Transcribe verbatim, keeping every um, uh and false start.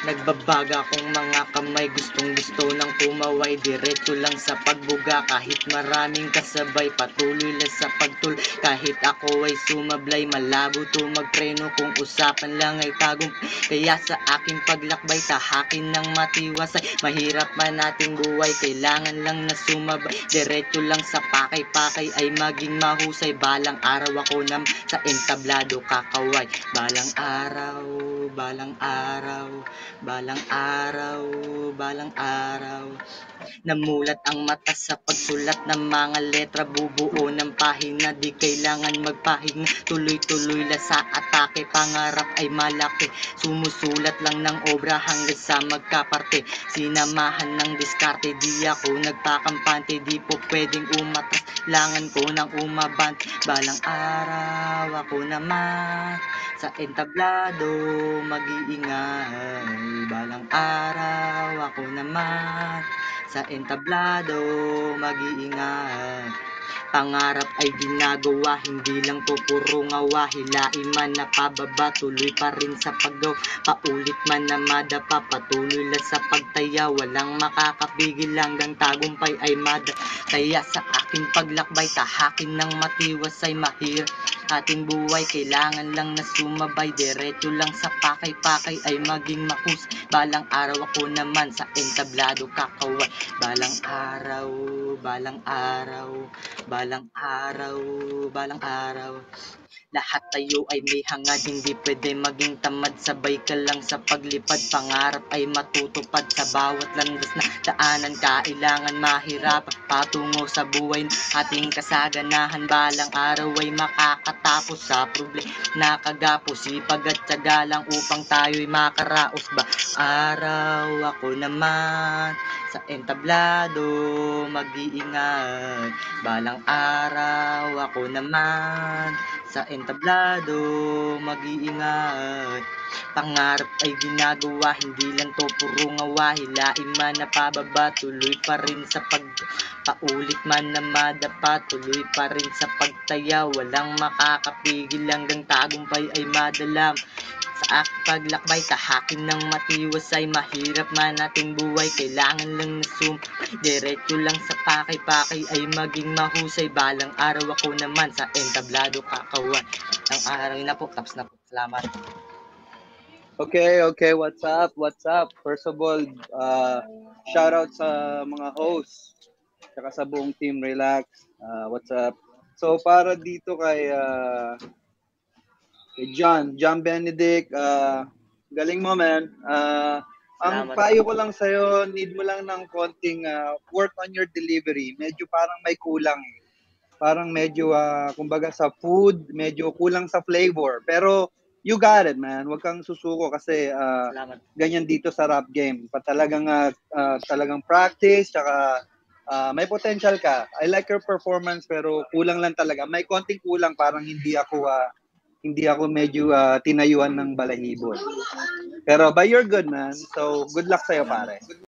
Nagbabaga akong mga kamay, gustong gusto ng kumaway, diretso lang sa pagbuga. Kahit maraming kasabay, patuloy lang sa pagtul. Kahit ako ay sumablay, malabo to magpreno. Kung usapan lang ay tagong, kaya sa aking paglakbay, tahakin ng matiwasay. Mahirap man nating buhay, kailangan lang na sumabay. Diretso lang sa pakay-pakay ay maging mahusay. Balang araw ako nam sa entablado kakaway. Balang araw, balang araw, balang araw, balang araw. Namulat ang mata sa pagsulat ng mga letra, bubuo ng pahina, di kailangan magpahinga. Tuloy-tuloy lang sa atake, pangarap ay malaki. Sumusulat lang ng obra hanggang sa magkaparte. Sinamahan ng diskarte, di ako nagpakampante. Di po pwedeng umatras, langan ko ng umabante. Balang araw ako naman sa entablado mag-iingay. Balang araw ako naman sa entablado mag-iingay. Pangarap ay ginagawa, hindi lang to puro ngawa. Hilain man na pababa, tuloy pa rin sa paggaw. Paulit man na madapa, patuloy lang sa pagtaya. Walang makakapigil hanggang tagumpay ay mada. Kaya sa aking paglakbay, tahakin ng matiwasay. Mahirap ating buhay, kailangan lang na sumabay. Diretso lang sa pakay-pakay ay maging mahus. Balang araw ako naman sa entablado kakaway. Balang araw, balang araw, balang araw, balang araw. Lahat tayo ay may hangad, hindi pwede maging tamad. Sabay ka lang sa paglipad, pangarap ay matutupad. Sa bawat landas na daanan, kailangan mahirap patungo sa buhay ating kasaganahan. Balang araw ay makakatapos sa problema na kagapos. Sipag at tiyaga lang upang tayo'y makaraos. Ba araw ako naman sa entablado mag-iingay. Balang araw ako naman sa entablado mag-iingay. Pangarap ay ginagawa, hindi lang to puro ngawa. Hilain man na pababa, tuloy pa rin sa pag paulit man na madapa, tuloy pa rin sa pagtaya. Walang makakapigil hanggang tagumpay ay madalam. Sa aking paglakbay, tahakin ng matiwasay. Mahirap man nating buhay, kailangan lang na sum diretso lang sa pakay-pakay ay maging mahusay. Balang araw ako naman sa entablado kakawan. Ang araw na po, tapos na po. Salamat. Okay, okay, what's up, what's up? First of all, uh, shout out sa mga hosts, saka sa buong team Relax. Uh, what's up? So para dito kay uh, kay John, John Benedict, uh, galing mo man. Uh, ang Salamat. payo ko lang sa'yo, need mo lang ng konting uh, work on your delivery. Medyo parang may kulang eh. Parang medyo, uh, kumbaga sa food, medyo kulang sa flavor. Pero you got it, man. Huwag kang susuko kasi uh, ganyan dito sa rap game. Pa talagang, uh, uh, talagang practice, tsaka uh, may potential ka. I like your performance pero kulang lang talaga. May konting kulang, parang hindi ako uh, hindi ako medyo uh, tinayuan ng balahibo. Pero but you're good, man. So good luck sa'yo, pare.